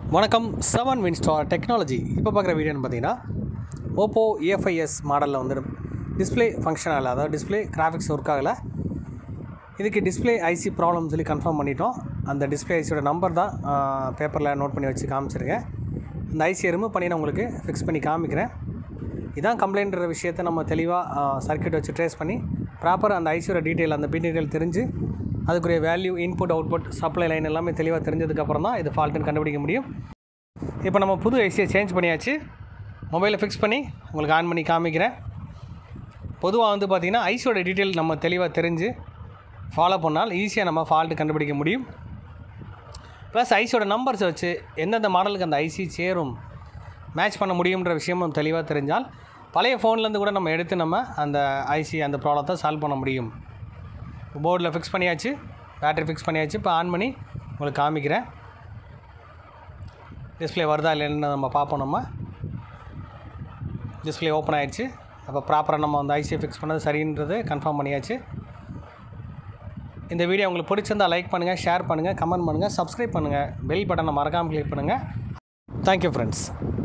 வணக்கம் 7 Winstar technology. இப்போ பார்க்குற வீடியோன்னு பார்த்தீங்கன்னா ஓப்போ A5s மாடலில் வந்து டிஸ்பிளே ஃபங்க்ஷன் ஆகலை, அதாவது டிஸ்பிளே கிராஃபிக்ஸ் ஒர்க் ஆகலை. இதுக்கு டிஸ்பிளே ஐசி ப்ராப்ளம்னு சொல்லி கன்ஃபார்ம் பண்ணிட்டோம். அந்த டிஸ்பிளே ஐசியோட நம்பர் தான் பேப்பரில் நோட் பண்ணி வச்சு காமிச்சிருக்கேன். இந்த ஐசியை ரிமூவ் பண்ணி நான் உங்களுக்கு ஃபிக்ஸ் பண்ணி காமிக்கிறேன். இதான் கம்ப்ளைண்ட்ற விஷயத்தை நம்ம தெளிவாக சர்க்யூட் வச்சு ட்ரேஸ் பண்ணி ப்ராப்பர் அந்த ஐசியோட டீட்டெயில், அந்த பின் டீட்டெயில் தெரிஞ்சு அதுக்குரிய value, input, output, supply line எல்லாமே தெளிவாக தெரிஞ்சதுக்கப்புறம் தான் இது ஃபால்ட்டுன்னு கண்டுபிடிக்க முடியும். இப்போ நம்ம புது ஐசியை சேஞ்ச் பண்ணியாச்சு. மொபைலில் ஃபிக்ஸ் பண்ணி உங்களுக்கு ஆன் பண்ணி காமிக்கிறேன். பொதுவாக வந்து பார்த்திங்கன்னா ஐசியோட டீட்டெயில் நம்ம தெளிவாக தெரிஞ்சு ஃபாலோ பண்ணால் ஈஸியாக நம்ம ஃபால்ட்டு கண்டுபிடிக்க முடியும். ப்ளஸ் ஐசியோட நம்பர்ஸ் வச்சு எந்தெந்த மாடலுக்கு அந்த ஐசி சேரும், மேட்ச் பண்ண முடியுன்ற விஷயமும் தெளிவாக தெரிஞ்சால் பழைய ஃபோன்லேருந்து கூட நம்ம எடுத்து நம்ம அந்த ஐசி, அந்த ப்ராப்ளத்தை சால்வ் பண்ண முடியும். போர்டில் ஃபிக்ஸ் பண்ணியாச்சு, பேட்டரி ஃபிக்ஸ் பண்ணியாச்சு. இப்போ ஆன் பண்ணி உங்களுக்கு காமிக்கிறேன். டிஸ்பிளே வருதா இல்லைன்னு நம்ம பார்ப்போம். நம்ம டிஸ்பிளே ஓப்பன் ஆகிடுச்சு. அப்போ ப்ராப்பராக நம்ம அந்த ஐசியை ஃபிக்ஸ் பண்ணது சரின்றது கன்ஃபார்ம் பண்ணியாச்சு. இந்த வீடியோ உங்களுக்கு பிடிச்சிருந்தால் லைக் பண்ணுங்கள், ஷேர் பண்ணுங்கள், கமெண்ட் பண்ணுங்கள், சப்ஸ்கிரைப் பண்ணுங்கள், பெல் பட்டனை மறக்காமல் கிளிக் பண்ணுங்கள். Thank you friends.